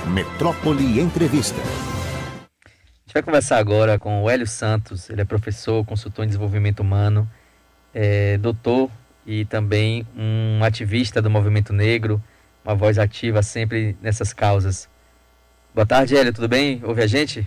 Metrópole Entrevista. A gente vai conversar agora com o Hélio Santos. Ele é professor, consultor em desenvolvimento humano, doutor e também um ativista do movimento negro, uma voz ativa sempre nessas causas. Boa tarde, Hélio, tudo bem? Ouve a gente?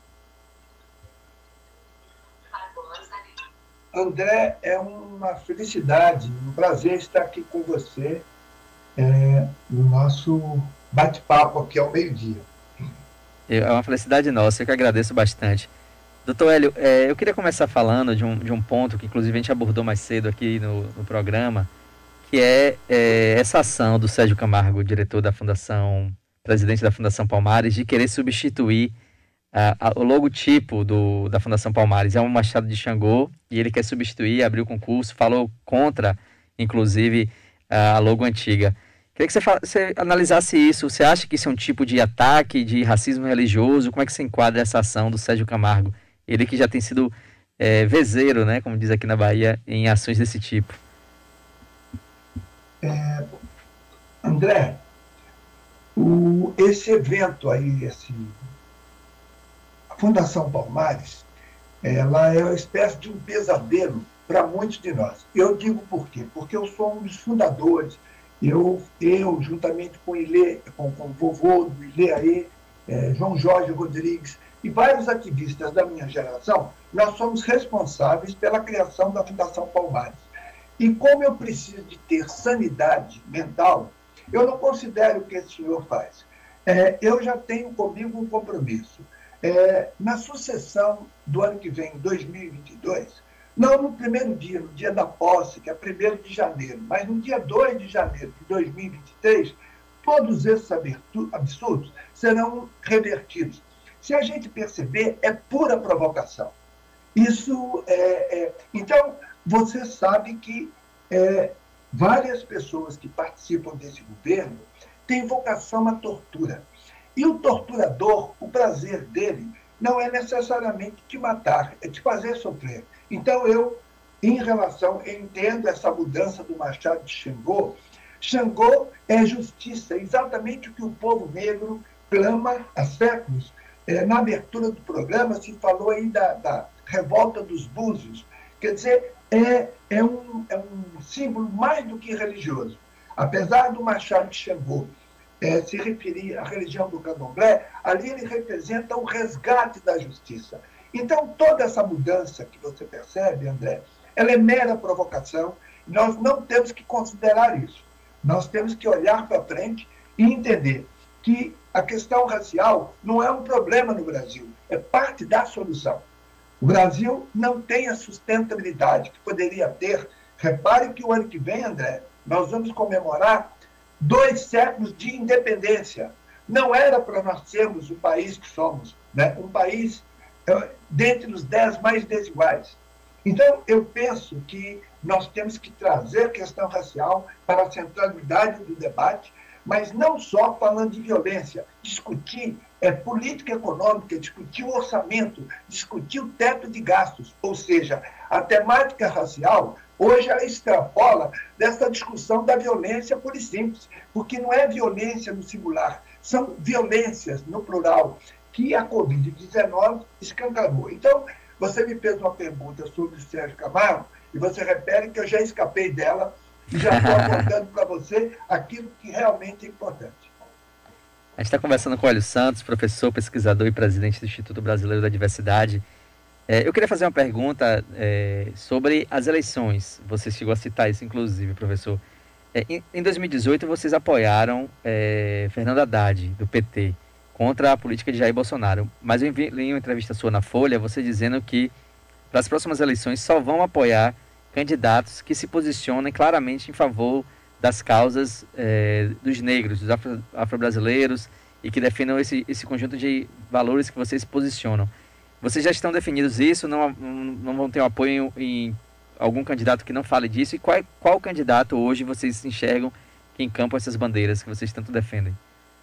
André, é uma felicidade, um prazer estar aqui com você no nosso bate-papo aqui ao meio-dia. É uma felicidade nossa, eu que agradeço bastante. Doutor Hélio, eu queria começar falando de um ponto que inclusive a gente abordou mais cedo aqui no programa, que é essa ação do Sérgio Camargo, diretor da Fundação, presidente da Fundação Palmares, de querer substituir o logotipo da Fundação Palmares. É um machado de Xangô e ele quer substituir, abriu o concurso, falou contra, inclusive, a logo antiga. Queria que você analisasse isso. Você acha que isso é um tipo de ataque, de racismo religioso? Como é que você enquadra essa ação do Sérgio Camargo? Ele que já tem sido vezeiro, né, como diz aqui na Bahia, em ações desse tipo. André, esse evento aí, a Fundação Palmares, ela é uma espécie de um pesadelo para muitos de nós. Eu digo por quê? Porque eu sou um dos fundadores. Eu juntamente com o vovô do Ilê, João Jorge Rodrigues e vários ativistas da minha geração, nós somos responsáveis pela criação da Fundação Palmares. E como eu preciso de ter sanidade mental, eu não considero o que esse senhor faz. Eu já tenho comigo um compromisso. Na sucessão do ano que vem, 2022, não no primeiro dia, no dia da posse, que é 1º de janeiro, mas no dia 2 de janeiro de 2023, todos esses absurdos serão revertidos. Se a gente perceber, é pura provocação. Então, você sabe que várias pessoas que participam desse governo têm vocação à tortura. E o torturador, o prazer dele, não é necessariamente te matar, é te fazer sofrer. Então, eu entendo essa mudança do machado de Xangô. Xangô é justiça, é exatamente o que o povo negro clama há séculos. Na abertura do programa se falou aí da revolta dos búzios. Quer dizer, é um símbolo mais do que religioso. Apesar do machado de Xangô se referir à religião do candomblé, ali ele representa o resgate da justiça. Então, toda essa mudança que você percebe, André, ela é mera provocação. Nós não temos que considerar isso. Nós temos que olhar para frente e entender que a questão racial não é um problema no Brasil, é parte da solução. O Brasil não tem a sustentabilidade que poderia ter. Repare que o ano que vem, André, nós vamos comemorar 2 séculos de independência. Não era para nós sermos o país que somos, né? Um país dentre os 10 mais desiguais. Então, eu penso que nós temos que trazer a questão racial para a centralidade do debate, mas não só falando de violência, discutir política econômica, discutir o orçamento, discutir o teto de gastos, ou seja, a temática racial hoje ela extrapola dessa discussão da violência pura e simples, porque não é violência no singular, são violências no plural, que a Covid-19 escancarou. Então, você me fez uma pergunta sobre o Sérgio Camargo, e você repete que eu já escapei dela e já estou abordando para você aquilo que realmente é importante. A gente está conversando com o Hélio Santos, professor, pesquisador e presidente do Instituto Brasileiro da Diversidade. Eu queria fazer uma pergunta sobre as eleições. Você chegou a citar isso, inclusive, professor. Em 2018, vocês apoiaram Fernando Haddad, do PT, contra a política de Jair Bolsonaro. Mas eu li uma entrevista sua na Folha, você dizendo que para as próximas eleições só vão apoiar candidatos que se posicionem claramente em favor das causas dos negros, dos afro-brasileiros, e que defendam esse conjunto de valores que vocês posicionam. Vocês já estão definidos isso? Não vão ter um apoio em algum candidato que não fale disso? E qual candidato hoje vocês enxergam que encampam essas bandeiras que vocês tanto defendem?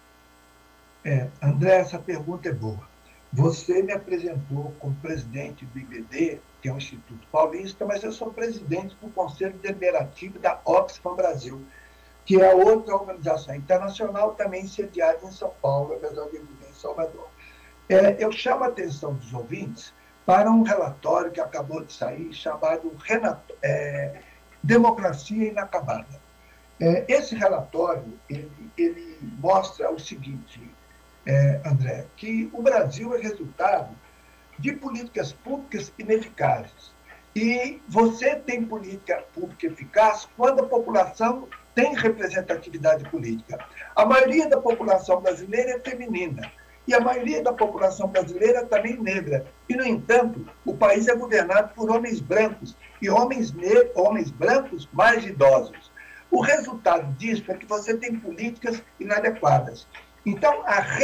André, essa pergunta é boa. Você me apresentou como presidente do IBD, que é um Instituto Paulista, mas eu sou presidente do Conselho Deliberativo da Oxfam Brasil. que é outra organização internacional também sediada em São Paulo, apesar de viver em Salvador. Eu chamo a atenção dos ouvintes para um relatório que acabou de sair, chamado Democracia Inacabada. Esse relatório ele mostra o seguinte, André, que o Brasil é resultado de políticas públicas ineficazes. E você tem política pública eficaz quando a população tem representatividade política. A maioria da população brasileira é feminina. E a maioria da população brasileira é também negra. E, no entanto, o país é governado por homens brancos, e homens brancos mais idosos. O resultado disso é que você tem políticas inadequadas. Então,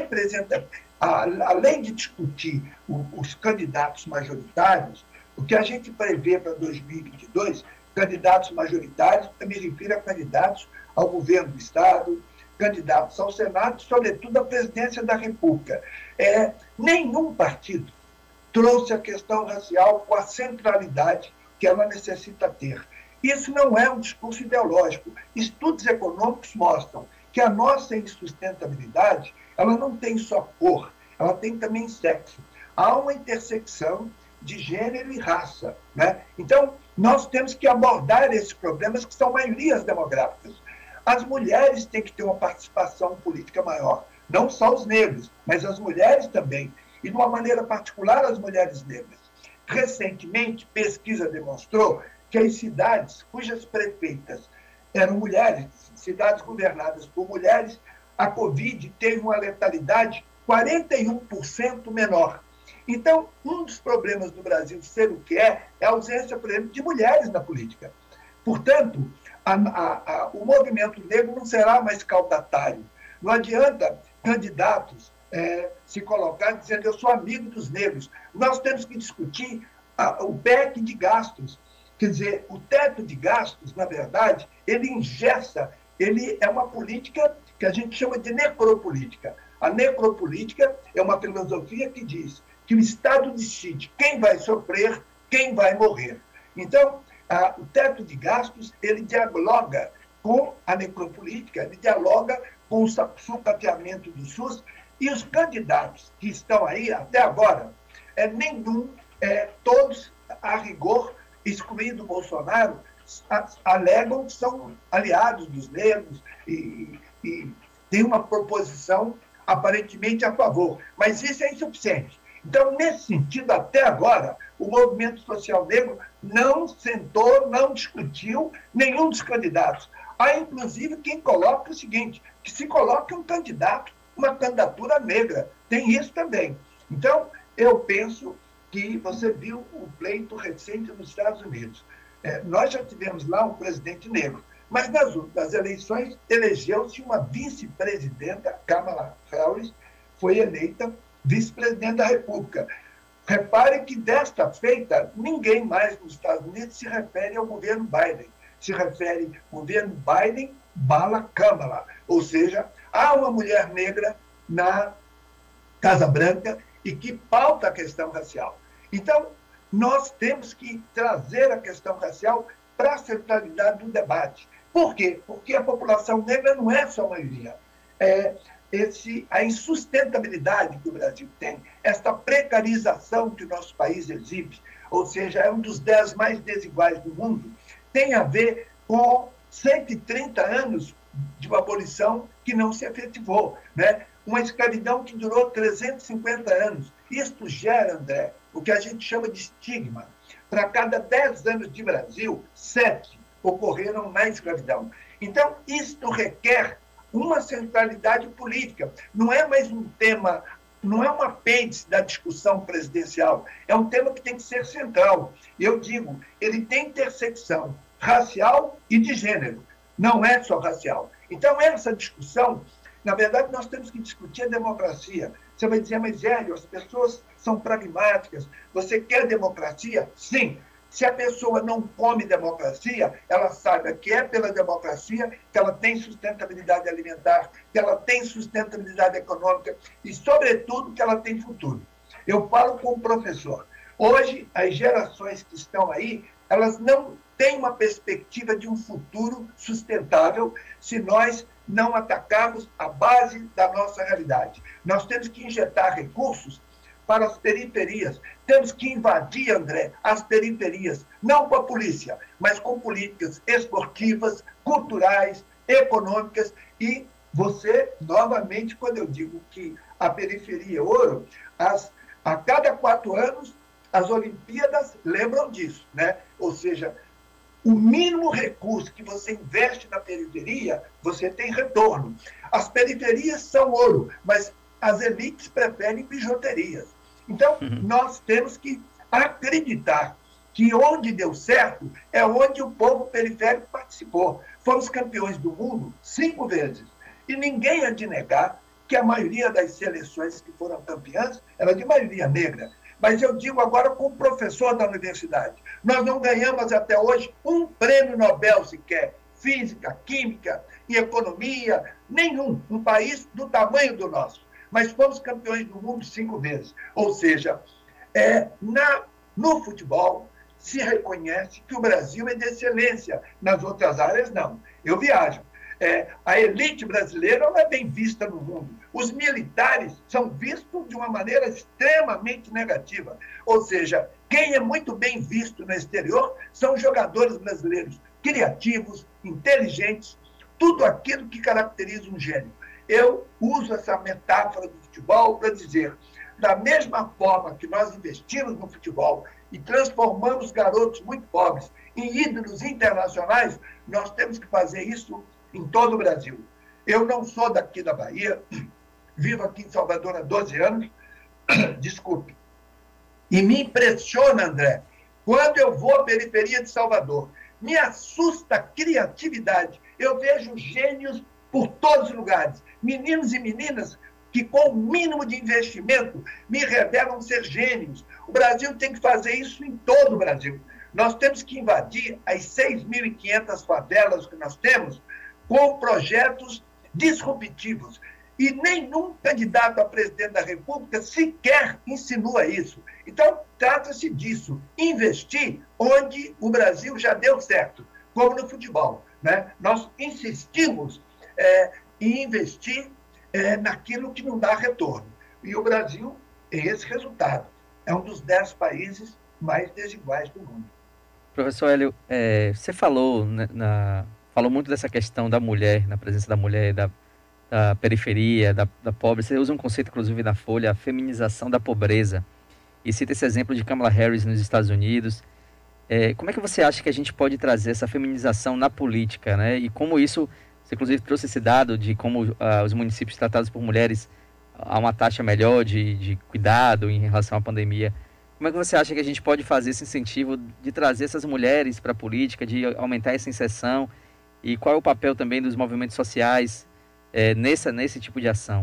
além de discutir os candidatos majoritários, o que a gente prevê para 2022, candidatos majoritários, eu me refiro a candidatos ao governo do Estado, candidatos ao Senado, sobretudo à presidência da República. Nenhum partido trouxe a questão racial com a centralidade que ela necessita ter. Isso não é um discurso ideológico. Estudos econômicos mostram que a nossa insustentabilidade ela não tem só cor, ela tem também sexo. Há uma intersecção de gênero e raça, né? Então, nós temos que abordar esses problemas que são maiorias demográficas. As mulheres têm que ter uma participação política maior, não só os negros, mas as mulheres também, e de uma maneira particular as mulheres negras. Recentemente, pesquisa demonstrou que as cidades cujas prefeitas eram mulheres, cidades governadas por mulheres, a Covid teve uma letalidade 41% menor. Então, um dos problemas do Brasil ser o que é a ausência, por exemplo, de mulheres na política. Portanto, o movimento negro não será mais caudatário. Não adianta candidatos se colocar dizendo eu sou amigo dos negros. Nós temos que discutir o PEC de gastos. Quer dizer, o teto de gastos, na verdade, ele engessa, ele é uma política que a gente chama de necropolítica. A necropolítica é uma filosofia que diz que o Estado decide quem vai sofrer, quem vai morrer. Então, o teto de gastos, ele dialoga com a necropolítica, ele dialoga com o sucateamento do SUS, e os candidatos que estão aí até agora, todos, a rigor, excluindo o Bolsonaro, alegam que são aliados dos negros e tem uma proposição aparentemente a favor. Mas isso é insuficiente. Então, nesse sentido, até agora, o movimento social negro não sentou, não discutiu nenhum dos candidatos. Há, inclusive, quem coloca o seguinte, que se coloque um candidato, uma candidatura negra. Tem isso também. Então, eu penso que você viu o pleito recente nos Estados Unidos. Nós já tivemos lá um presidente negro, mas nas últimas eleições elegeu-se uma vice-presidenta, Kamala Harris, foi eleita vice-presidente da República. Repare que, desta feita, ninguém mais nos Estados Unidos se refere ao governo Biden. Se refere ao governo Biden bala Kamala. Ou seja, há uma mulher negra na Casa Branca e que pauta a questão racial. Então, nós temos que trazer a questão racial para a centralidade do debate. Por quê? Porque a população negra não é só a maioria. A insustentabilidade que o Brasil tem, esta precarização que o nosso país exibe, ou seja, é um dos 10 mais desiguais do mundo, tem a ver com 130 anos de uma abolição que não se efetivou, né? Uma escravidão que durou 350 anos. Isto gera, André, o que a gente chama de estigma. Para cada 10 anos de Brasil, 7 ocorreram na escravidão. Então, isto requer uma centralidade política. Não é mais um tema, não é um apêndice da discussão presidencial, é um tema que tem que ser central. Eu digo, ele tem intersecção racial e de gênero, não é só racial. Então, essa discussão, na verdade, nós temos que discutir a democracia. Você vai dizer, mas, Hélio, as pessoas são pragmáticas, você quer democracia? Sim. Se a pessoa não come democracia, ela sabe que é pela democracia que ela tem sustentabilidade alimentar, que ela tem sustentabilidade econômica e, sobretudo, que ela tem futuro. Eu falo como professor. Hoje, as gerações que estão aí, elas não têm uma perspectiva de um futuro sustentável se nós não atacarmos a base da nossa realidade. Nós temos que injetar recursos para as periferias. Temos que invadir, André, as periferias, não com a polícia, mas com políticas esportivas, culturais, econômicas. E você, novamente, quando eu digo que a periferia é ouro, a cada 4 anos, as Olimpíadas lembram disso, né? Ou seja, o mínimo recurso que você investe na periferia, você tem retorno. As periferias são ouro, mas as elites preferem bijuterias. Então, nós temos que acreditar que onde deu certo é onde o povo periférico participou. Fomos campeões do mundo 5 vezes. E ninguém há de negar que a maioria das seleções que foram campeãs era de maioria negra. Mas eu digo agora como professor da universidade, nós não ganhamos até hoje um prêmio Nobel sequer, física, química e economia, nenhum, um país do tamanho do nosso. Mas fomos campeões do mundo 5 vezes. Ou seja, no futebol se reconhece que o Brasil é de excelência, nas outras áreas não. Eu viajo. A elite brasileira não é bem vista no mundo. Os militares são vistos de uma maneira extremamente negativa. Ou seja, quem é muito bem visto no exterior são os jogadores brasileiros, criativos, inteligentes, tudo aquilo que caracteriza um gênio. Eu uso essa metáfora do futebol para dizer, da mesma forma que nós investimos no futebol e transformamos garotos muito pobres em ídolos internacionais, nós temos que fazer isso em todo o Brasil. Eu não sou daqui da Bahia, vivo aqui em Salvador há 12 anos, desculpe. E me impressiona, André, quando eu vou à periferia de Salvador, me assusta a criatividade. Eu vejo gênios por todos os lugares, meninos e meninas que com o mínimo de investimento me revelam ser gênios. O Brasil tem que fazer isso em todo o Brasil. Nós temos que invadir as 6.500 favelas que nós temos com projetos disruptivos. E nenhum candidato a presidente da República sequer insinua isso. Então, trata-se disso, investir onde o Brasil já deu certo, como no futebol, né? Nós insistimos em investir naquilo que não dá retorno. E o Brasil tem esse resultado. É um dos 10 países mais desiguais do mundo. Professor Hélio, você falou, falou muito dessa questão da mulher, na presença da mulher, da periferia, da pobre. Você usa um conceito, inclusive, na Folha, a feminização da pobreza. E cita esse exemplo de Kamala Harris nos Estados Unidos. Como é que você acha que a gente pode trazer essa feminização na política, né? E como isso, você inclusive trouxe esse dado de como os municípios tratados por mulheres há uma taxa melhor de cuidado em relação à pandemia. Como é que você acha que a gente pode fazer esse incentivo de trazer essas mulheres para a política, de aumentar essa inserção? E qual é o papel também dos movimentos sociais nesse tipo de ação?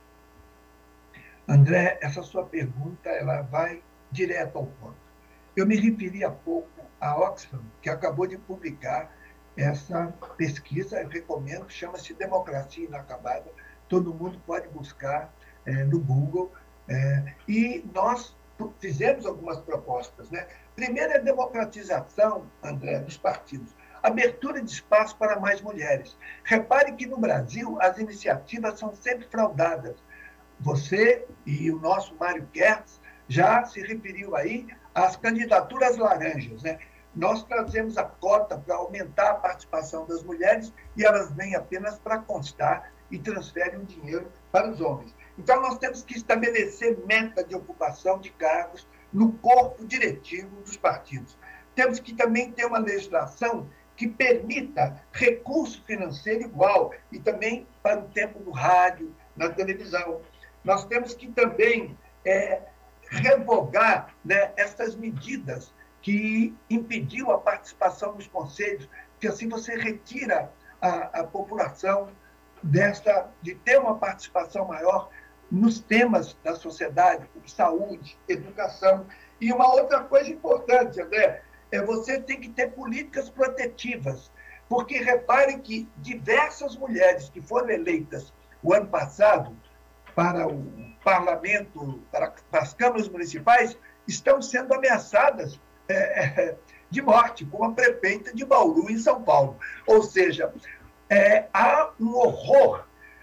André, essa sua pergunta ela vai direto ao ponto. Eu me referi há pouco à Oxfam, que acabou de publicar essa pesquisa, eu recomendo, chama-se Democracia Inacabada. Todo mundo pode buscar no Google. E nós fizemos algumas propostas, né? Primeiro é a democratização, André, dos partidos. Abertura de espaço para mais mulheres. Repare que no Brasil as iniciativas são sempre fraudadas. Você e o nosso Mário Kertz já se referiu aí às candidaturas laranjas, né? Nós trazemos a cota para aumentar a participação das mulheres e elas vêm apenas para constar e transferem o dinheiro para os homens. Então, nós temos que estabelecer meta de ocupação de cargos no corpo diretivo dos partidos. Temos que também ter uma legislação que permita recurso financeiro igual e também para o tempo do rádio, na televisão. Nós temos que também revogar, né, essas medidas que impediu a participação nos conselhos, que assim você retira a população de ter uma participação maior nos temas da sociedade, como saúde, educação. E uma outra coisa importante, André, você tem que ter políticas protetivas, porque repare que diversas mulheres que foram eleitas o ano passado para o parlamento, para as câmaras municipais, estão sendo ameaçadas de morte, como a prefeita de Bauru, em São Paulo. Ou seja, há um horror,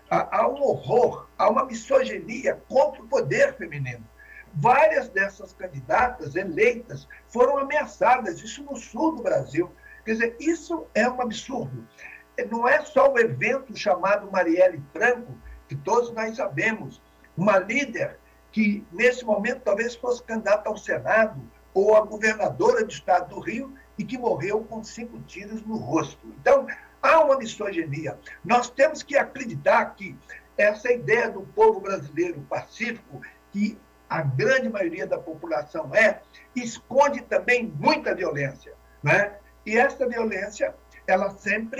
há uma misoginia contra o poder feminino. Várias dessas candidatas eleitas foram ameaçadas, isso no sul do Brasil. Quer dizer, isso é um absurdo. Não é só o evento chamado Marielle Franco, que todos nós sabemos, uma líder que, nesse momento, talvez fosse candidata ao Senado ou a governadora do estado do Rio e que morreu com 5 tiros no rosto. Então, há uma misoginia. Nós temos que acreditar que essa ideia do povo brasileiro pacífico, que a grande maioria da população esconde também muita violência, né? E essa violência, ela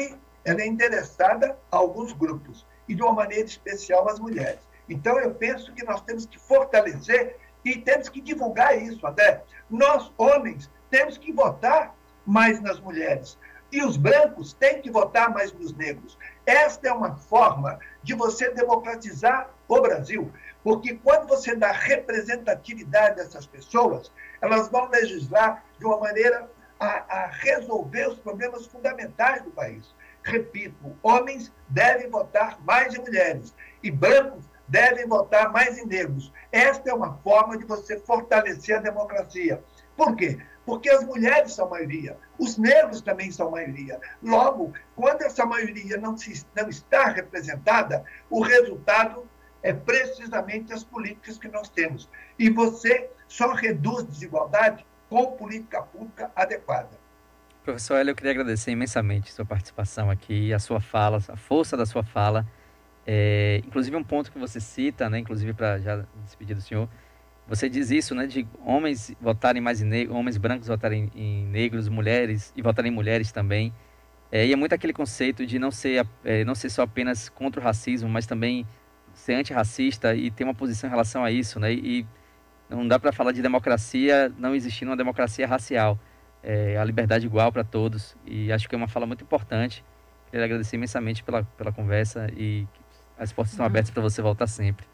é endereçada a alguns grupos, e de uma maneira especial às mulheres. Então, eu penso que nós temos que fortalecer e temos que divulgar isso, André. Nós, homens, temos que votar mais nas mulheres. E os brancos têm que votar mais nos negros. Esta é uma forma de você democratizar o Brasil. Porque quando você dá representatividade a essas pessoas, elas vão legislar de uma maneira a resolver os problemas fundamentais do país. Repito, homens devem votar mais em mulheres e brancos devem votar mais em negros. Esta é uma forma de você fortalecer a democracia. Por quê? Porque as mulheres são maioria, os negros também são maioria. Logo, quando essa maioria não está representada, o resultado é precisamente as políticas que nós temos. E você só reduz desigualdade com política pública adequada. Professor Hélio, eu queria agradecer imensamente a sua participação aqui, a sua fala, a força da sua fala. Inclusive um ponto que você cita, né, inclusive para já despedir do senhor, você diz isso, né, de homens votarem mais em negros, homens brancos votarem em negros, mulheres e votarem em mulheres também. E é muito aquele conceito de não ser só apenas contra o racismo, mas também ser antirracista e ter uma posição em relação a isso, né? E não dá para falar de democracia não existindo uma democracia racial. A liberdade igual para todos, e acho que é uma fala muito importante. Queria agradecer imensamente pela conversa e as portas estão abertas para você voltar sempre.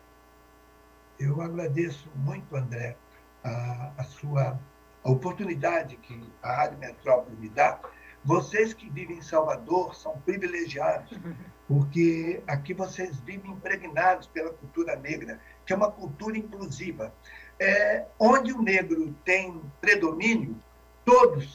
Eu agradeço muito, André, a oportunidade que a Rádio Metrópole me dá. Vocês que vivem em Salvador são privilegiados, porque aqui vocês vivem impregnados pela cultura negra, que é uma cultura inclusiva. Onde o negro tem predomínio, todos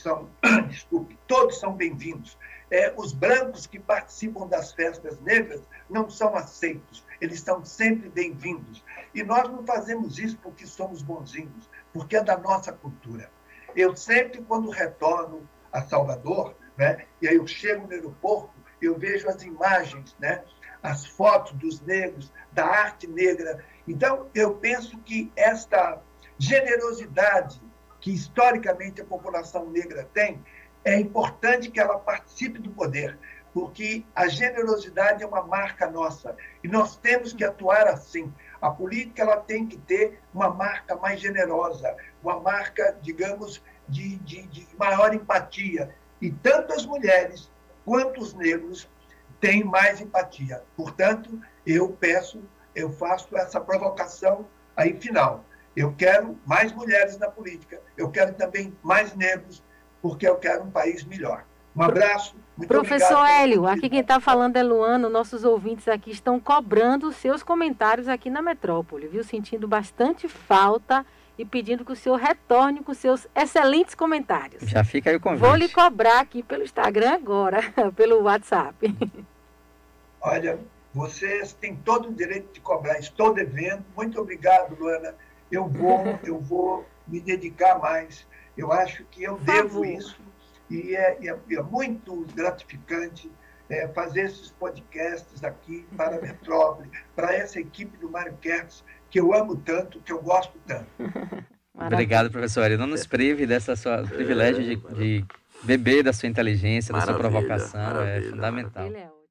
são bem-vindos. Os brancos que participam das festas negras não são aceitos, eles são sempre bem-vindos. E nós não fazemos isso porque somos bonzinhos, porque é da nossa cultura. Eu sempre, quando retorno a Salvador, né, e aí eu chego no aeroporto, eu vejo as imagens, né, as fotos dos negros, da arte negra. Então, eu penso que esta generosidade que historicamente a população negra tem, é importante que ela participe do poder, porque a generosidade é uma marca nossa, e nós temos que atuar assim. A política ela tem que ter uma marca mais generosa, uma marca, digamos, de maior empatia. E tanto as mulheres quanto os negros têm mais empatia. Portanto, eu faço essa provocação aí final. Eu quero mais mulheres na política, eu quero também mais negros, porque eu quero um país melhor. Um abraço, muito obrigado. Professor Hélio, aqui quem está falando é Luana, nossos ouvintes aqui estão cobrando os seus comentários aqui na Metrópole, viu? Sentindo bastante falta e pedindo que o senhor retorne com seus excelentes comentários. Já fica aí o convite. Vou lhe cobrar aqui pelo Instagram agora, pelo WhatsApp. Olha, vocês têm todo o direito de cobrar, estou devendo. Muito obrigado, Luana. Eu vou me dedicar mais. Eu acho que eu devo isso e é muito gratificante fazer esses podcasts aqui para a Metrópole, para essa equipe do Mário Kertz, que eu amo tanto, que eu gosto tanto. Obrigado, professor. Não nos prive dessa sua privilégio de beber da sua inteligência, da sua provocação. É fundamental. Ele é